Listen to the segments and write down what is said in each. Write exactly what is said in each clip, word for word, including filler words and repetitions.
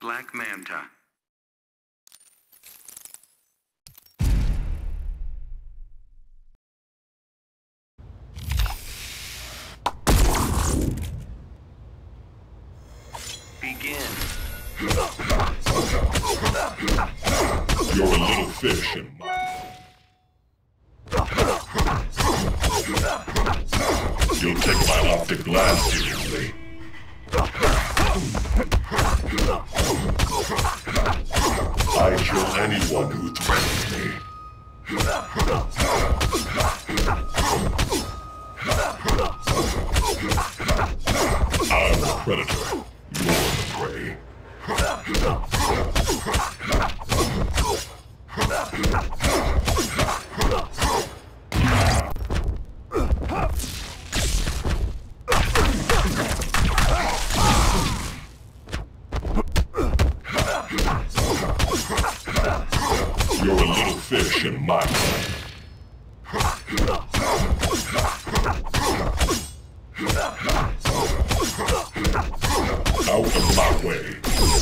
Black Manta. Begin. You're a little fish in my... You'll take my optic glass seriously. I kill anyone who threatens me. I'm the predator. You're the prey. You're a little fish in my mind. Out of my way.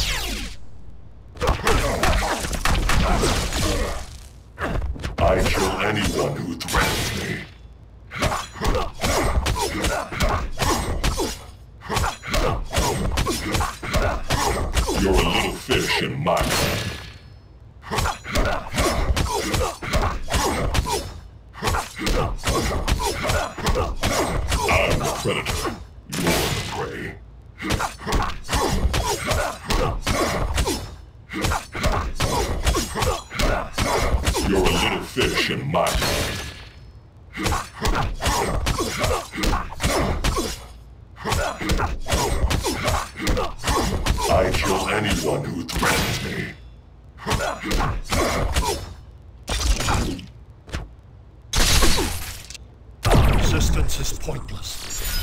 I kill anyone who threatens me. You're a little fish in my mind. I'm the predator. You're the prey. You're a little fish in my mind. I kill anyone who threatens me. Resistance is pointless.